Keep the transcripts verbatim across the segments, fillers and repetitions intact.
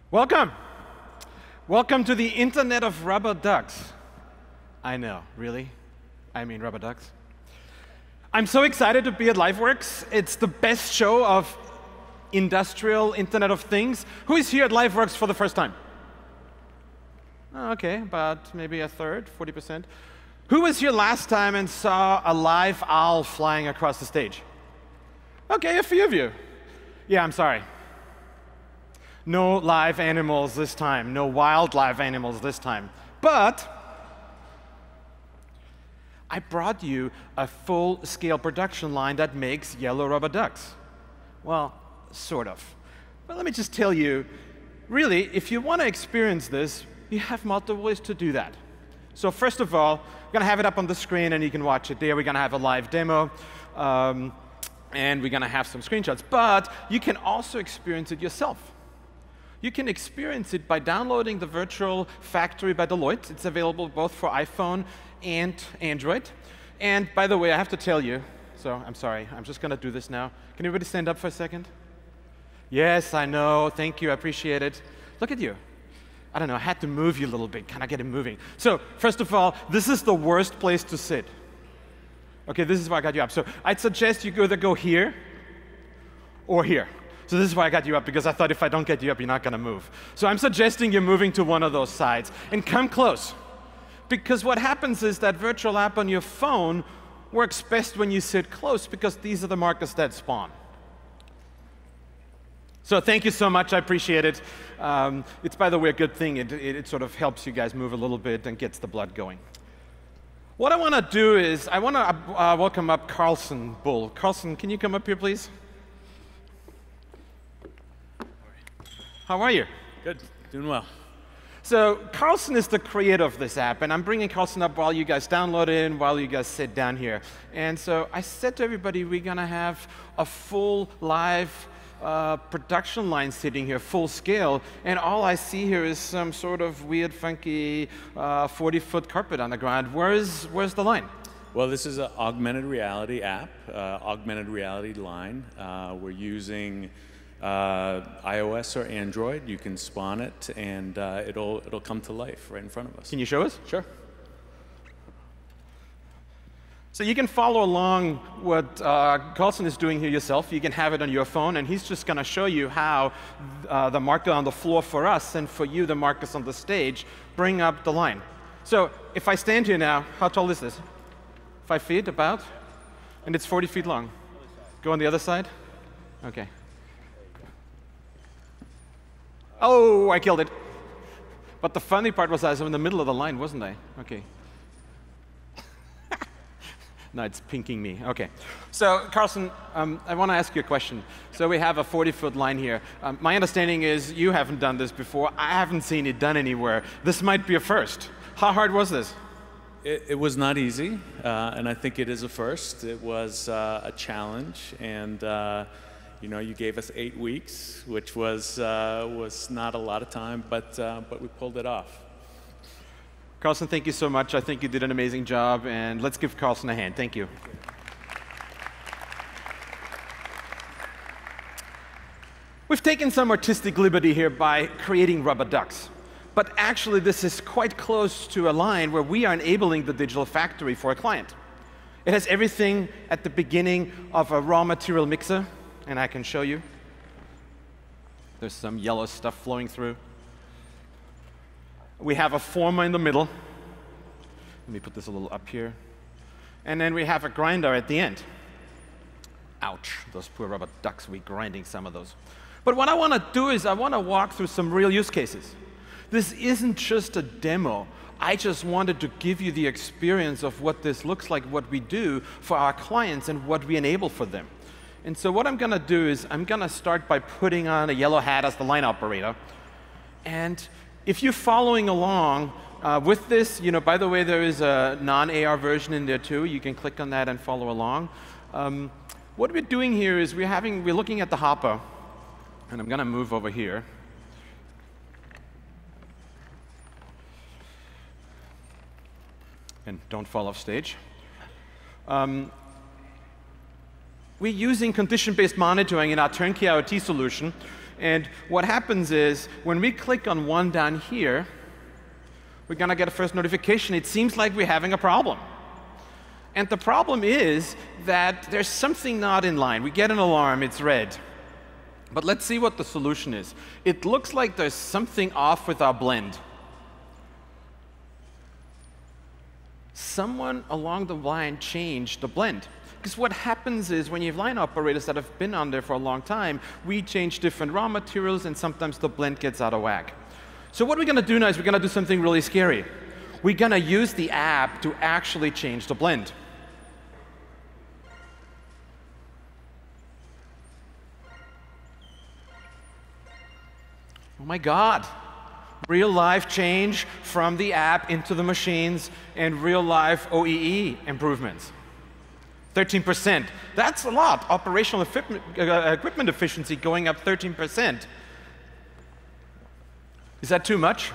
Welcome. Welcome to the Internet of Rubber Ducks. I know, really? I mean rubber ducks. I'm so excited to be at LiveWorx. It's the best show of industrial Internet of Things. Who is here at LiveWorx for the first time? Oh, OK, about maybe a third, forty percent. Who was here last time and saw a live owl flying across the stage? OK, a few of you. Yeah, I'm sorry. No live animals this time. No wild live animals this time. But I brought you a full-scale production line that makes yellow rubber ducks. Well, sort of. But let me just tell you, really, if you want to experience this, you have multiple ways to do that. So first of all, we're going to have it up on the screen, and you can watch it there. We're going to have a live demo, um, and we're going to have some screenshots. But you can also experience it yourself. You can experience it by downloading the virtual factory by Deloitte. It's available both for iPhone and Android. And by the way, I have to tell you, so I'm sorry, I'm just going to do this now. Can everybody stand up for a second? Yes, I know. Thank you. I appreciate it. Look at you. I don't know. I had to move you a little bit. Can I get it moving? So first of all, this is the worst place to sit. OK, this is why I got you up. So I'd suggest you either go here or here. So this is why I got you up, because I thought if I don't get you up, you're not going to move. So I'm suggesting you're moving to one of those sides. And come close. Because what happens is that virtual app on your phone works best when you sit close, because these are the markers that spawn. So thank you so much. I appreciate it. Um, it's, by the way, a good thing. It, it, it sort of helps you guys move a little bit and gets the blood going. What I want to do is I want to uh, welcome up Carlson Bull. Carlson, can you come up here, please? How are you? Good. Doing well. So Carlson is the creator of this app, and I'm bringing Carlson up while you guys download it and while you guys sit down here. And so I said to everybody, we're going to have a full live uh, production line sitting here, full scale, and all I see here is some sort of weird, funky forty-foot uh, carpet on the ground. Where's, where's the line? Well, this is an augmented reality app, uh, augmented reality line. Uh, we're using Uh, iOS or Android. You can spawn it, and uh, it'll it'll come to life right in front of us. Can you show us? Sure. So you can follow along what uh, Carlson is doing here yourself. You can have it on your phone, and he's just going to show you how uh, the marker on the floor for us and for you, the markers on the stage, bring up the line. So if I stand here now, how tall is this? Five feet, about? And it's forty feet long. Go on the other side? OK. Oh, I killed it. But the funny part was I was in the middle of the line, wasn't I? OK. No, it's pinking me. OK. So Carlson, um, I want to ask you a question. So we have a forty-foot line here. Um, my understanding is you haven't done this before. I haven't seen it done anywhere. This might be a first. How hard was this? It, it was not easy, uh, and I think it is a first. It was uh, a challenge, and uh, you know, you gave us eight weeks, which was uh, was not a lot of time, but uh, but we pulled it off. Carlson, thank you so much. I think you did an amazing job, and let's give Carlson a hand. Thank you. We've taken some artistic liberty here by creating rubber ducks, but actually this is quite close to a line where we are enabling the digital factory for a client. It has everything at the beginning of a raw material mixer. And I can show you. There's some yellow stuff flowing through. We have a former in the middle. Let me put this a little up here. And then we have a grinder at the end. Ouch, those poor rubber ducks. We're grinding some of those. But what I want to do is I want to walk through some real use cases. This isn't just a demo. I just wanted to give you the experience of what this looks like, what we do for our clients, and what we enable for them. And so what I'm going to do is I'm going to start by putting on a yellow hat as the line operator. And if you're following along uh, with this, you know, by the way, there is a non-A R version in there too. You can click on that and follow along. Um, what we're doing here is we're having we're looking at the hopper, and I'm going to move over here. And don't fall off stage. Um, We're using condition-based monitoring in our turnkey IoT solution, And what happens is, when we click on one down here, we're going to get a first notification. It seems like we're having a problem. And the problem is that there's something not in line. We get an alarm, it's red. But let's see what the solution is. It looks like there's something off with our blend. Someone along the line changed the blend. Because what happens is, when you have line operators that have been on there for a long time, we change different raw materials, and sometimes the blend gets out of whack. So what we're going to do now is we're going to do something really scary. We're going to use the app to actually change the blend. Oh my God. Real life change from the app into the machines, and real life O E E improvements. thirteen percent. That's a lot. Operational equipment, uh, equipment efficiency going up thirteen percent. Is that too much?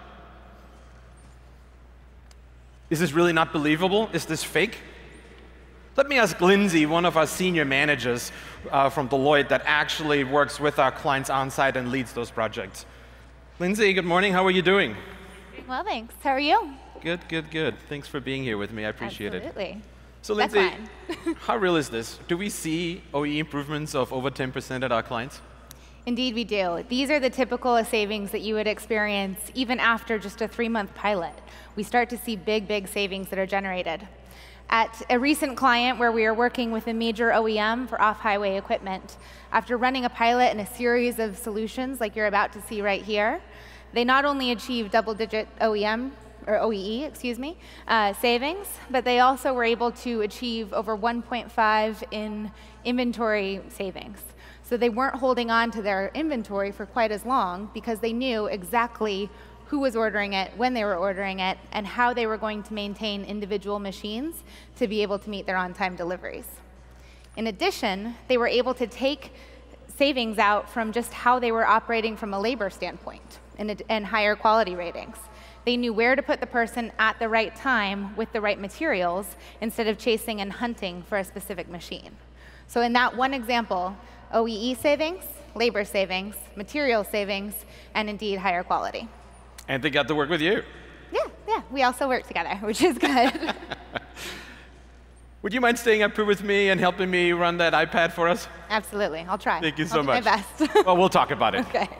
Is this really not believable? Is this fake? Let me ask Lindsay, one of our senior managers uh, from Deloitte that actually works with our clients on site and leads those projects. Lindsay, good morning. How are you doing? Doing well, thanks. How are you? Good, good, good. Thanks for being here with me. I appreciate Absolutely. it. So That's Lindsay, fine. how real is this? Do we see O E E improvements of over ten percent at our clients? Indeed, we do. These are the typical savings that you would experience even after just a three-month pilot. We start to see big, big savings that are generated. At a recent client where we are working with a major O E M for off-highway equipment, after running a pilot and a series of solutions like you're about to see right here, they not only achieved double-digit O E M, or O E E, excuse me, uh, savings, but they also were able to achieve over one point five in inventory savings. So they weren't holding on to their inventory for quite as long because they knew exactly who was ordering it, when they were ordering it, and how they were going to maintain individual machines to be able to meet their on-time deliveries. In addition, they were able to take savings out from just how they were operating from a labor standpoint and, and higher quality ratings. They knew where to put the person at the right time with the right materials instead of chasing and hunting for a specific machine. So in that one example, O E E savings, labor savings, material savings, and indeed higher quality. And they got to work with you. Yeah, yeah. We also work together, which is good. Would you mind staying up here with me and helping me run that iPad for us? Absolutely. I'll try. Thank you so I'll do much. my best. Well, we'll talk about it. Okay.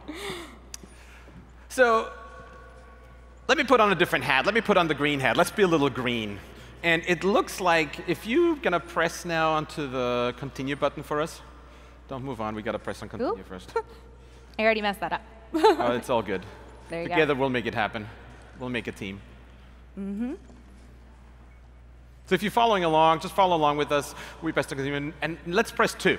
So let me put on a different hat. Let me put on the green hat. Let's be a little green. And it looks like if you're going to press now onto the continue button for us. Don't move on. We got to press on continue Ooh. first. I already messed that up. Oh, it's all good. There you Together go. we'll make it happen. We'll make a team. Mm-hmm. So if you're following along, just follow along with us. We press the continue, and let's press two.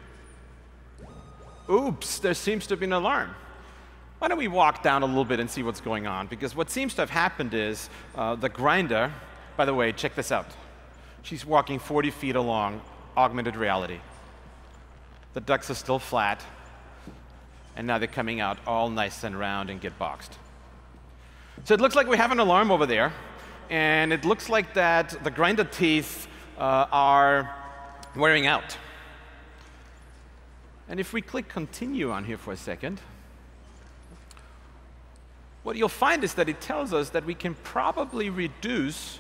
Oops, there seems to be an alarm. Why don't we walk down a little bit and see what's going on? Because what seems to have happened is uh, the grinder, by the way, check this out. She's walking forty feet along augmented reality. The ducts are still flat, and now they're coming out all nice and round and get boxed. So it looks like we have an alarm over there, and it looks like that the grinder teeth uh, are wearing out. And if we click continue on here for a second, what you'll find is that it tells us that we can probably reduce,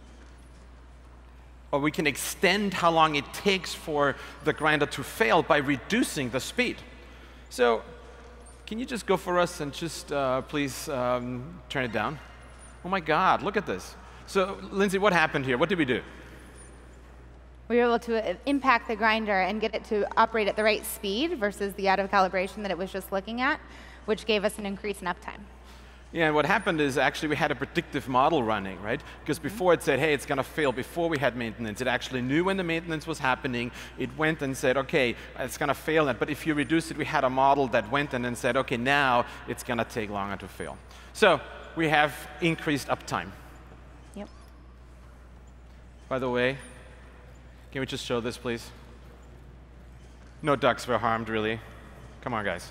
or we can extend how long it takes for the grinder to fail by reducing the speed. So can you just go for us and just uh, please um, turn it down? Oh my God, look at this. So Lindsay, what happened here? What did we do? We were able to impact the grinder and get it to operate at the right speed versus the out of calibration that it was just looking at, which gave us an increase in uptime. Yeah, and what happened is actually we had a predictive model running, right? Because before it said, hey, it's going to fail before we had maintenance. It actually knew when the maintenance was happening. It went and said, OK, it's going to fail. But if you reduce it, we had a model that went and then said, OK, now it's going to take longer to fail. So we have increased uptime. Yep. By the way, can we just show this, please? No ducks were harmed, really. Come on, guys.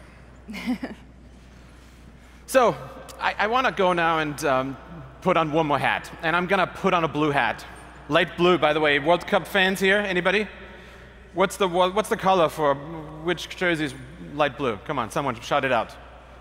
So I, I want to go now and um, put on one more hat. And I'm going to put on a blue hat. Light blue, by the way. World Cup fans here? Anybody? What's the, what's the color for which jerseys light blue? Come on, someone shout it out.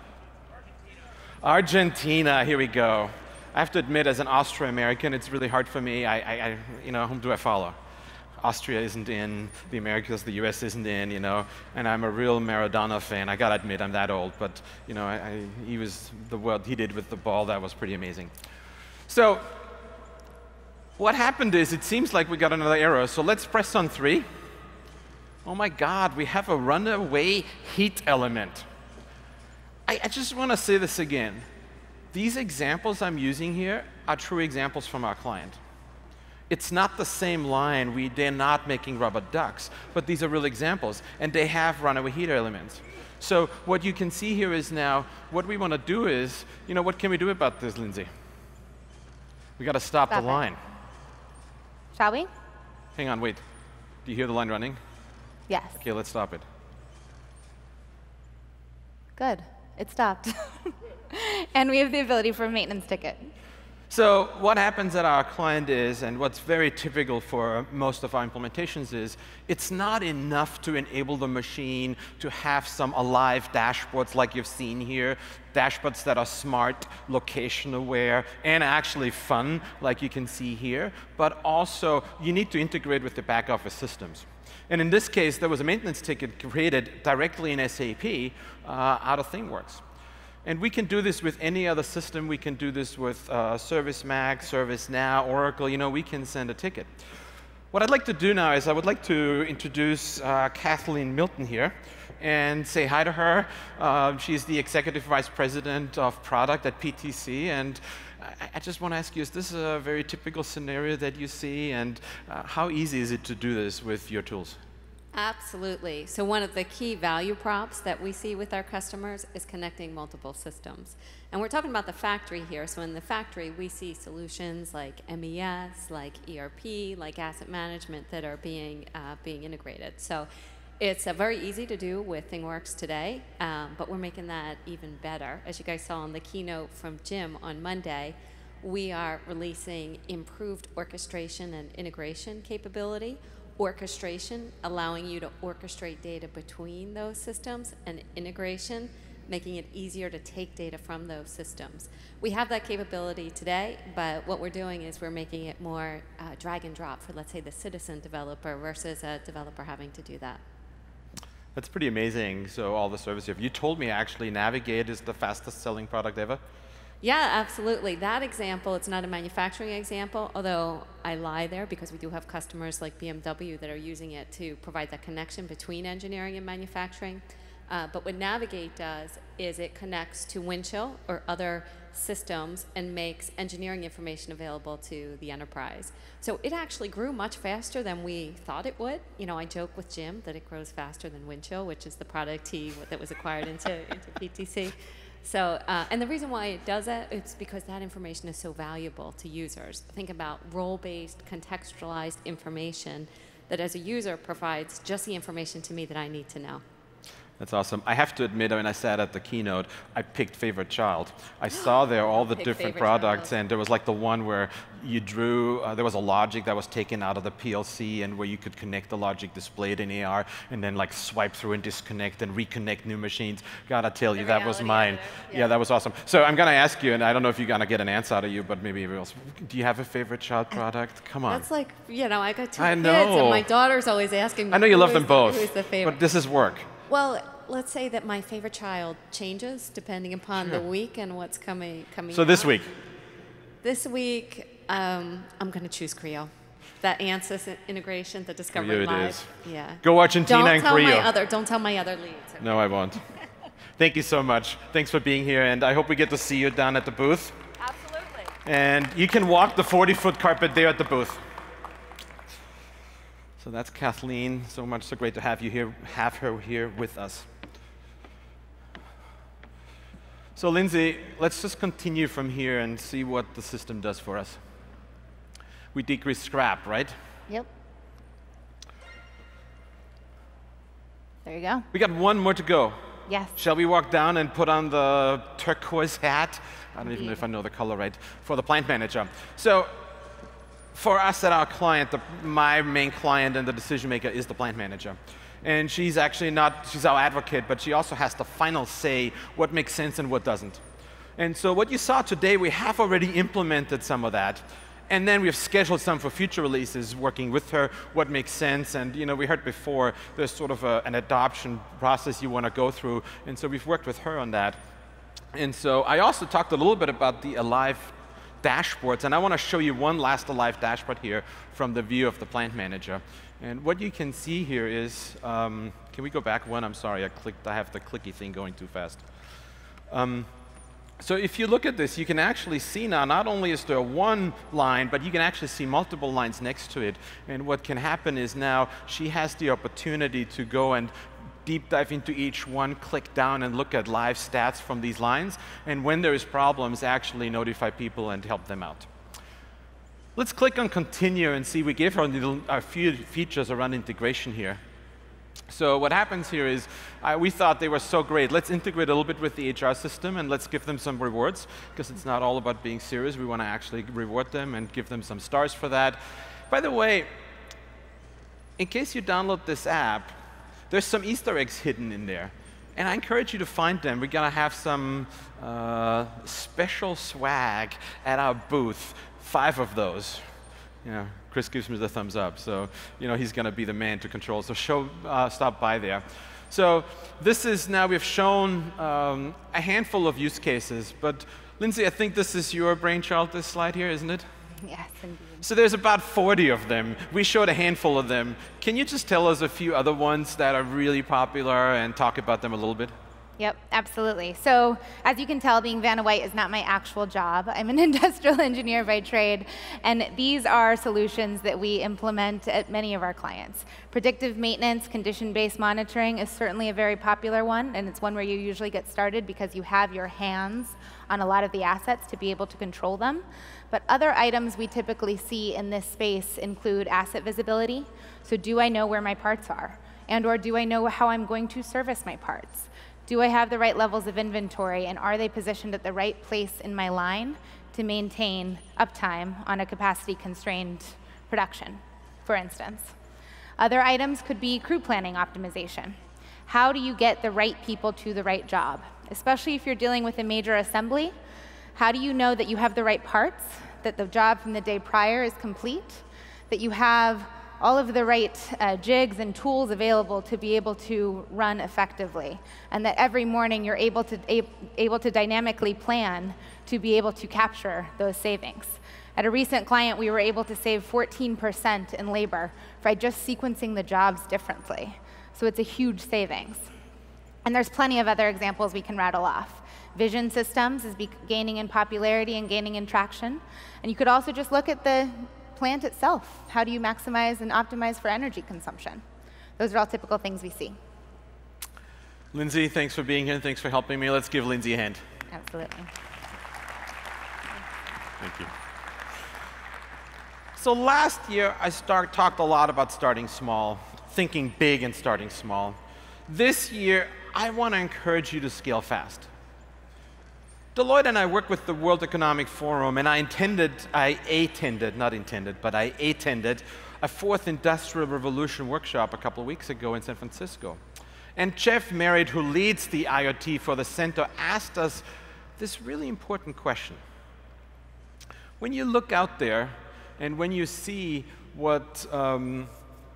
Argentina, here we go. I have to admit, as an Austro-American, it's really hard for me. I, I, I, you know, whom do I follow? Austria isn't in, the Americas, the U S isn't in, you know, and I'm a real Maradona fan. I gotta admit, I'm that old, but you know, I, I, he was the what he did with the ball. That was pretty amazing. So, what happened is, it seems like we got another error. So let's press on three. Oh my God, we have a runaway heat element. I, I just want to say this again. These examples I'm using here are true examples from our client. It's not the same line. We, they're not making rubber ducks, but these are real examples, and they have runaway heat elements. So what you can see here is now, what we want to do is, you know, what can we do about this, Lindsay? We got to stop, stop the line. It. Shall we? Hang on, wait. Do you hear the line running? Yes. Okay, let's stop it. Good. It stopped. And we have the ability for a maintenance ticket. So what happens at our client is, and what's very typical for most of our implementations is, it's not enough to enable the machine to have some alive dashboards like you've seen here, dashboards that are smart, location aware, and actually fun, like you can see here, but also you need to integrate with the back office systems. And in this case, there was a maintenance ticket created directly in S A P uh, out of ThingWorx. And we can do this with any other system. We can do this with uh, ServiceMax, ServiceNow, Oracle. You know, we can send a ticket. What I'd like to do now is I would like to introduce uh, Kathleen Milton here and say hi to her. Uh, she's the Executive Vice President of Product at P T C. And I, I just want to ask you, is this a very typical scenario that you see? And uh, how easy is it to do this with your tools? Absolutely. So one of the key value props that we see with our customers is connecting multiple systems. And we're talking about the factory here. So in the factory, we see solutions like M E S, like E R P, like asset management that are being, uh, being integrated. So it's uh, very easy to do with ThingWorx today, um, but we're making that even better. As you guys saw in the keynote from Jim on Monday, we are releasing improved orchestration and integration capability. Orchestration, allowing you to orchestrate data between those systems, and integration, making it easier to take data from those systems. We have that capability today, but what we're doing is we're making it more uh, drag and drop for, let's say, the citizen developer versus a developer having to do that. That's pretty amazing. So all the service you have. You told me actually Navigate is the fastest selling product ever. Yeah, absolutely. That example, it's not a manufacturing example, although I lie there because we do have customers like B M W that are using it to provide that connection between engineering and manufacturing. Uh, but what Navigate does is it connects to Windchill or other systems and makes engineering information available to the enterprise. So it actually grew much faster than we thought it would. You know, I joke with Jim that it grows faster than Windchill, which is the product he, that was acquired into, into P T C. So, uh, and the reason why it does that, it's because that information is so valuable to users. Think about role-based, contextualized information that as a user provides just the information to me that I need to know. That's awesome. I have to admit, when I sat at the keynote, I picked favorite child. I saw there all the different products, child. And there was like the one where you drew, uh, there was a logic that was taken out of the P L C, and where you could connect the logic displayed in A R, and then like swipe through and disconnect and reconnect new machines. Gotta tell you, the that was mine. Yeah. yeah, that was awesome. So I'm gonna ask you, and I don't know if you're gonna get an answer out of you, but maybe everyone else. Do you have a favorite child product? Come on. That's like, you know, I got two I kids, know. and my daughter's always asking me. I know you love them the, both, who's the favorite? but this is work. Well, let's say that my favorite child changes depending upon sure. the week and what's coming coming. So out. this week. This week, um, I'm going to choose Creo. That ANSYS integration, the Discovery Creo it Live. is. Yeah. Go Argentina don't and tell Creo. My other, don't tell my other leads. No, I won't. Thank you so much. Thanks for being here, and I hope we get to see you down at the booth. Absolutely. And you can walk the forty foot carpet there at the booth. So that's Kathleen. So much, so great to have you here, have her here with us. So Lindsay, let's just continue from here and see what the system does for us. We decrease scrap, right? Yep. There you go. We got one more to go. Yes. Shall we walk down and put on the turquoise hat? I don't even know if I know the color right. For the plant manager. So for us at our client, the, my main client and the decision maker is the plant manager. And she's actually not, she's our advocate, but she also has the final say what makes sense and what doesn't. And so what you saw today, we have already implemented some of that. And then we've scheduled some for future releases, working with her, what makes sense. And you know, we heard before, there's sort of a, an adoption process you want to go through. And so we've worked with her on that. And so I also talked a little bit about the Alive dashboards. And I want to show you one last Alive dashboard here from the view of the plant manager. And what you can see here is, um, can we go back one? I'm sorry, I clicked, I have the clicky thing going too fast. Um, So if you look at this, you can actually see now, not only is there one line, but you can actually see multiple lines next to it. And what can happen is now she has the opportunity to go and deep dive into each one, click down and look at live stats from these lines. And when there is problems, actually notify people and help them out. Let's click on continue and see, we gave her a, little, a few features around integration here. So what happens here is, uh, we thought they were so great. Let's integrate a little bit with the H R system, and let's give them some rewards, because it's not all about being serious. We want to actually reward them and give them some stars for that. By the way, in case you download this app, there's some Easter eggs hidden in there. And I encourage you to find them. We're going to have some uh, special swag at our booth, five of those. Yeah. Chris gives me the thumbs up, so you know he's going to be the man to control. So show, uh, stop by there. So this is now, we've shown um, a handful of use cases, but Lindsay, I think this is your brainchild, this slide here, isn't it? Yes, indeed. So there's about forty of them. We showed a handful of them. Can you just tell us a few other ones that are really popular and talk about them a little bit? Yep, absolutely. So as you can tell, being Vanna White is not my actual job. I'm an industrial engineer by trade, and these are solutions that we implement at many of our clients. Predictive maintenance, condition-based monitoring is certainly a very popular one, and it's one where you usually get started because you have your hands on a lot of the assets to be able to control them. But other items we typically see in this space include asset visibility. So do I know where my parts are? And or do I know how I'm going to service my parts? Do I have the right levels of inventory, and are they positioned at the right place in my line to maintain uptime on a capacity-constrained production, for instance? Other items could be crew planning optimization. How do you get the right people to the right job? Especially if you're dealing with a major assembly, how do you know that you have the right parts, that the job from the day prior is complete, that you have all of the right uh, jigs and tools available to be able to run effectively, and that every morning you're able to, ab able to dynamically plan to be able to capture those savings. At a recent client, we were able to save fourteen percent in labor by just sequencing the jobs differently. So it's a huge savings. And there's plenty of other examples we can rattle off. Vision systems is be gaining in popularity and gaining in traction. And you could also just look at the plant itself. How do you maximize and optimize for energy consumption? Those are all typical things we see. Lindsay, thanks for being here and thanks for helping me. Let's give Lindsay a hand. Absolutely. Thank you. So last year, I start, talked a lot about starting small, thinking big and starting small. This year, I want to encourage you to scale fast. Deloitte and I worked with the World Economic Forum, and I intended, I attended, not intended, but I attended a fourth Industrial Revolution workshop a couple of weeks ago in San Francisco. And Jeff Merritt, who leads the I O T for the center, asked us this really important question. When you look out there and when you see what um,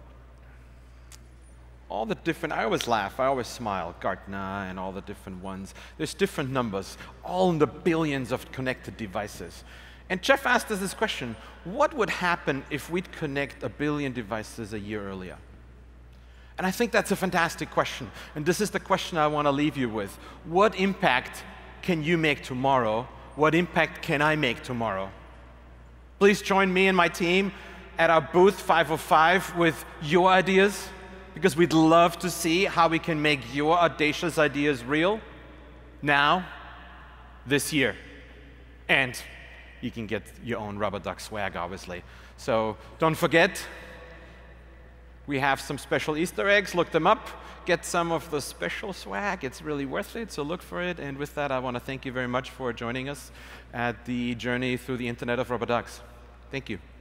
all the different, I always laugh, I always smile, Gartner and all the different ones. There's different numbers, all in the billions of connected devices. And Jeff asked us this question: what would happen if we'd connect a billion devices a year earlier? And I think that's a fantastic question. And this is the question I want to leave you with. What impact can you make tomorrow? What impact can I make tomorrow? Please join me and my team at our booth five oh five with your ideas, because we'd love to see how we can make your audacious ideas real now, this year. And you can get your own rubber duck swag, obviously. So don't forget, we have some special Easter eggs. Look them up. Get some of the special swag. It's really worth it, so look for it. And with that, I want to thank you very much for joining us at the journey through the Internet of Rubber Ducks. Thank you.